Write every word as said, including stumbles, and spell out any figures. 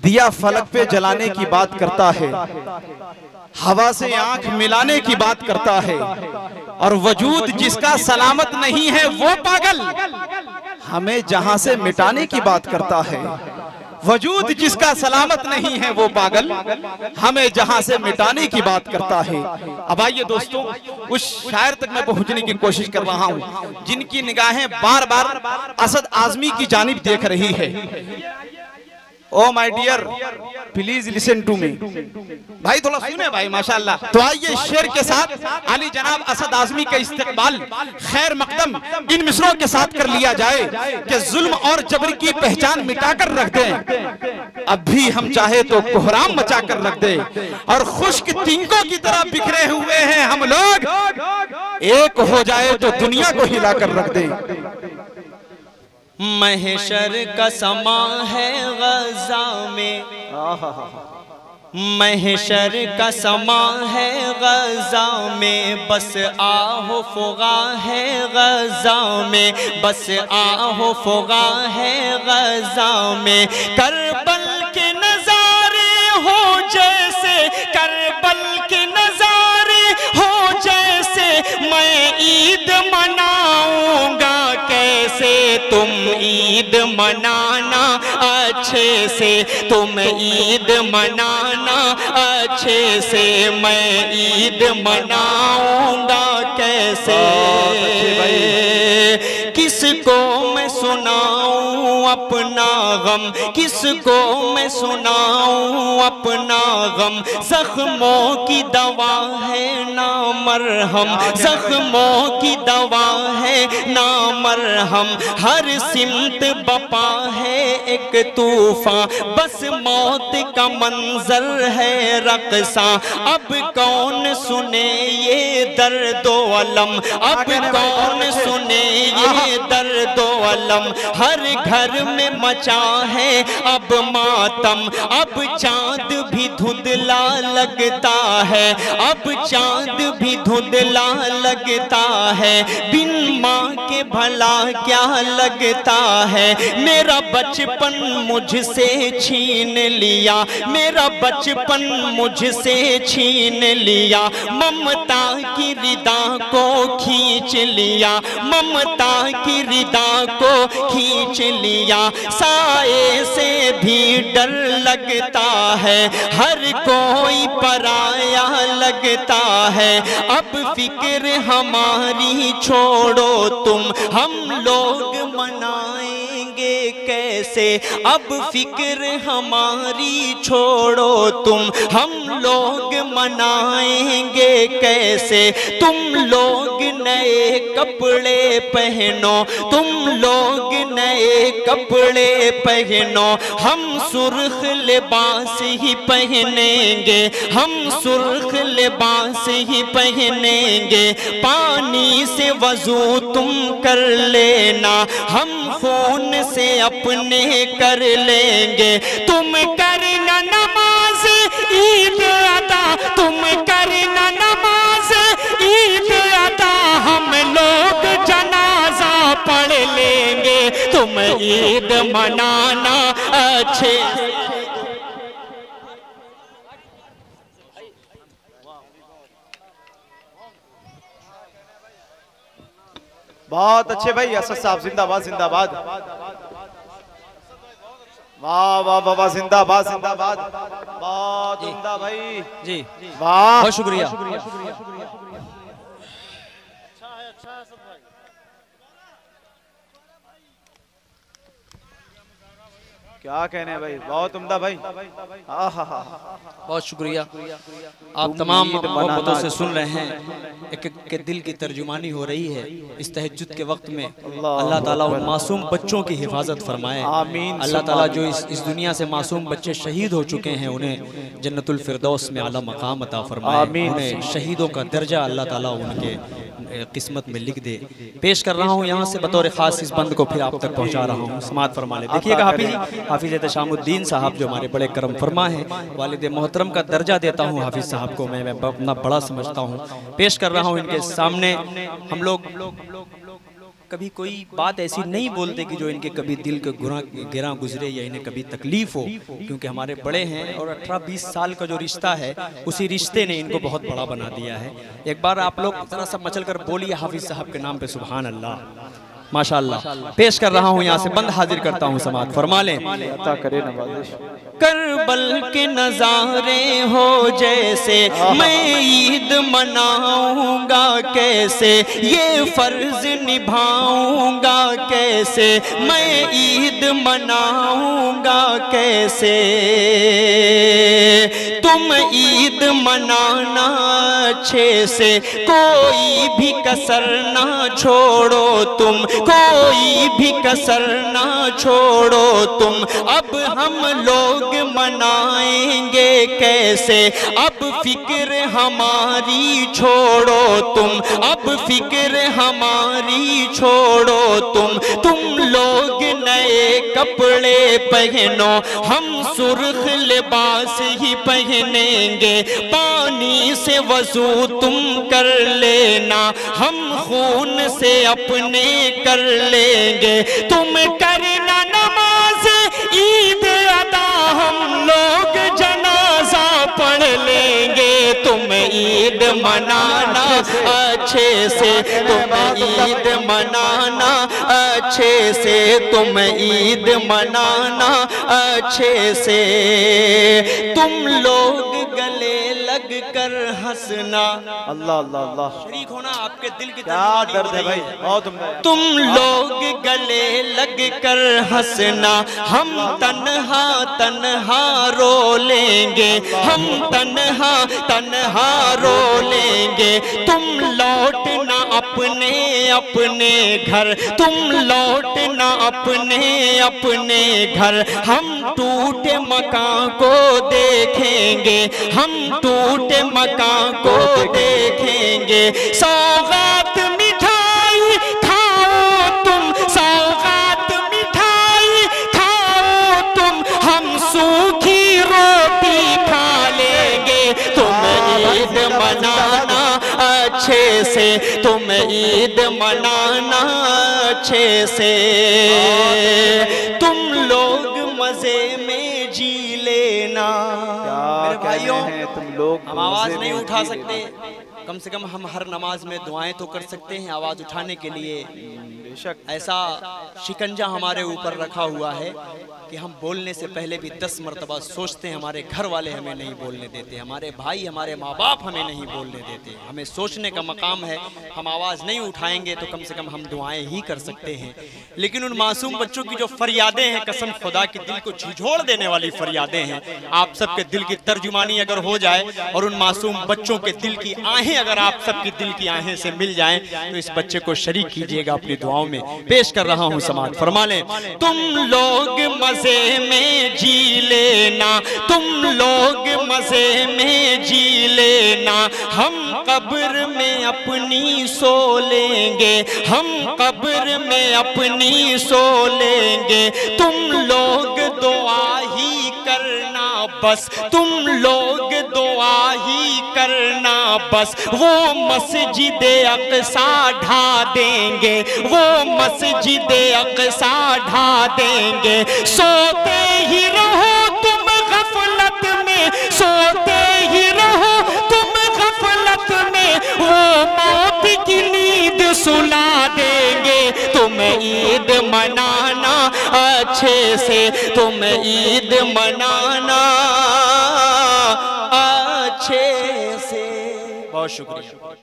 दिया फलक पे जलाने की बात करता है, हवा से आंख मिलाने की बात करता है, और वजूद जिसका सलामत नहीं है वो पागल हमें जहां से मिटाने की बात करता है। वजूद जिसका सलामत नहीं है वो पागल हमें जहां से मिटाने की बात करता है। अब आइए दोस्तों, उस शायर तक मैं पहुंचने की कोशिश कर रहा हूं जिनकी निगाहें बार बार असद आजमी की जानिब देख रही है। Oh my dear, please listen to me. भाई थोड़ा सुने भाई, माशाल्लाह। तो आइए शेर के साथ अली जनाब असद आजमी का इस्तकबाल खैर मकदम इन मिसरों के साथ कर लिया जाए कि जुल्म और जबर की पहचान मिटाकर रख दें, अब भी हम चाहे तो कोहराम मचा कर रख दे, और खुश्क तिनकों की तरह बिखरे हुए हैं हम लोग, एक हो जाए तो दुनिया को हिला कर रख दे। महशर का समा है गज़ा में, महशर का समा है गज़ा में, बस आहो फुगा है गज़ा में, बस आहो फुगा है गज़ा में। करबल के नज़ारे हो जैसे, करबल के नज़ारे हो जैसे, मैं ईद मनाऊंगा कैसे, तुम ईद मनाना अच्छे से, तुम ईद मनाना अच्छे से, मैं ईद मनाऊंगा कैसे। किसको मैं सुनाऊं अपना गम, किसको मैं सुनाऊं अपना गम, जख्मों की दवा है ना मरहम, जख्मों की दवा है ना मरहम, हर सिमत बपा है एक तूफान, बस मौत का मंजर है रक़सा। अब कौन सुने ये दर्दो अलम, अब कौन सुने ये दर्दो अलम, हर घर में मचा है अब मातम, अब चांद भी धुंधला लगता है, अब चांद भी धुंधला लगता है, बिन माँ के भला क्या लगता है। मेरा बचपन मुझसे छीन लिया, मेरा बचपन मुझसे छीन लिया, ममता की रिदा को खींच लिया, ममता की रिदा को खींच लिया। साए से भी डर लगता है, हर कोई पराया लगता है, अब फिक्र हमारी छोड़ो तुम, हम लोग मनाएंगे कैसे, अब फिक्र हमारी छोड़ो तुम, हम लोग मनाएंगे कैसे। तुम लोग नए कपड़े पहनो, तुम लोग नए कपड़े पहनो, हम सुर्ख लिबास ही पहनेंगे, हम सुर्ख लिबास ही पहनेंगे। पानी से वजू तुम कर लेना, हम खून से अपने कर लेंगे। तुम करना नमाज ईद अदा, तुम करना नमाज ईद अदा, हम लोग जनाजा पढ़ लेंगे, तुम ईद मनाना अच्छे। बहुत अच्छे भाई असद साहब, जिंदाबाद जिंदाबाद, वाह वाह वाह वाह, जिंदाबाद जिंदाबाद, बहुत उम्दा भाई जी, वाह, बहुत शुक्रिया। क्या कहने भाई, बहुत उम्दा भाई, बहुत शुक्रिया। आप तमाम मोहब्बतों से सुन रहे हैं, एक एक के दिल की तर्जुमानी हो रही है इस तहज्जुद के वक्त में। अल्लाह ताला उन मासूम बच्चों की हिफाजत फरमाए, अल्लाह ताला जो इस इस दुनिया से मासूम बच्चे शहीद हो चुके हैं उन्हें जन्नतुल फिरदौस में आला मकाम अता फरमाए, उन्हें शहीदों का दर्जा अल्लाह ताला उनके किस्मत में लिख दे। पेश कर रहा हूँ यहाँ से बतौर खास इस बंद को, फिर आप तक पहुँचा रहा हूँ, समात फरमा ले। देखिएगा हाफिज हाफिज तशामुद्दीन साहब जो हमारे बड़े करम फरमा हैं, वालिद मोहतरम का दर्जा देता हूँ हाफिज साहब को मैं, मैं अपना बड़ा समझता हूँ। पेश कर रहा हूँ इनके सामने हम लोग कभी कोई बात ऐसी नहीं बोलते कि जो इनके कभी दिल के गुरा गिरा गुजरे या इन्हें कभी तकलीफ हो, क्योंकि हमारे बड़े हैं और अठारह बीस साल का जो रिश्ता है उसी रिश्ते ने इनको बहुत बड़ा बना दिया है। एक बार आप लोग जरा सा मचल कर बोलिए हाफिज साहब के नाम पे सुभान अल्लाह। माशाअल्लाह। पेश कर रहा हूँ यहाँ से बंद हाजिर करता हूँ समात, फरमा लें। अता करे नवाज़िश। करबल के नजारे हो जैसे मैं ईद मनाऊंगा कैसे, ये फर्ज निभाऊंगा कैसे, मैं ईद मनाऊंगा कैसे। तुम ईद मनाना अच्छे से, कोई भी कसर ना छोड़ो तुम, कोई भी कसर ना छोड़ो तुम। अब हम लोग मनाएंगे कैसे, अब फिक्र हमारी छोड़ो तुम, अब फिक्र हमारी छोड़ो तुम। तुम लोग नए कपड़े पहनो, हम सुर्ख लिबास ही पहनेंगे। पानी से वजू तुम कर लेना, हम खून से अपने कर लेंगे। तुम करना नमाज ईद अदा, हम लोग जनाजा पढ़ लेंगे। तुम ईद मनाना अच्छे से, तुम ईद मनाना अच्छे से, तुम ईद मनाना अच्छे से। तुम लोग गले लग कर हंसना, अल्लाह अल्लाह अल्लाह, शरीक होना आपके दिल की क्या दर्द है भाई, बहुत उम्दा। तुम लोग गले लग कर हंसना, हम तन्हा तन्हा रो लेंगे, हम तन्हा तन्हा रो लेंगे। तुम लौटना अपने अपने घर, तुम लौटना अपने अपने घर। हम टूटे मकान को देखेंगे, हम टूटे मकान को देखेंगे। सौगात मिठाई खाओ तुम, सौगात मिठाई खाओ तुम, हम सूखी रोटी खा लेंगे। तुम ईद मनाना अच्छे से, तुम ईद मनाना अच्छे से। तुम लोग मजे में जी लेना। मेरे भाइयों, तुम लोग हम आवाज नहीं उठा सकते, कम से कम हम हर नमाज में दुआएं तो कर सकते हैं आवाज उठाने के लिए। बेशक ऐसा शिकंजा हमारे ऊपर रखा हुआ है कि हम बोलने से पहले भी दस मरतबा सोचते हैं। हमारे घर वाले हमें नहीं बोलने देते, हमारे भाई हमारे माँ बाप हमें नहीं बोलने देते। हमें सोचने का मकाम है। हम आवाज़ नहीं उठाएंगे तो कम से कम हम दुआएं ही कर सकते हैं। लेकिन उन मासूम बच्चों की जो फरियादें हैं, कसम खुदा की दिल को झिझोड़ देने वाली फरियादें हैं। आप सबके दिल की तर्जुमानी अगर हो जाए और उन मासूम बच्चों के दिल की आहें अगर आप सबकी दिल की आहें से मिल जाएं, तो इस बच्चे को शरीक कीजिएगा अपनी दुआओं में। पेश कर रहा हूं समात, फरमा लें। तुम लोग मजे में जी लेना, तुम लोग मजे में जी लेना। हम कब्र में अपनी सो लेंगे, हम कब्र में अपनी सो लेंगे। तुम लोग दुआ ही करना बस, तुम लोग दुआ ही करना बस। वो मस्जिद अक़सा ढा देंगे, वो मस्जिद अक़सा ढा देंगे। सोते ही रहो तुम गफलत में, सोते ही रहो तुम गफलत में। वो मौत की नींद सुला देंगे। तुम ईद मनाना अच्छे से, तुम ईद मनाना अच्छे से। बहुत शुक्रिया।